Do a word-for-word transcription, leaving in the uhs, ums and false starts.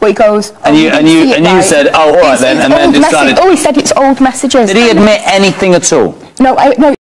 where he goes... And you, and you, and you right. said, oh, all right then, and then decided... Oh, he said it's old messages. Did he admit anything at all? No, I, no.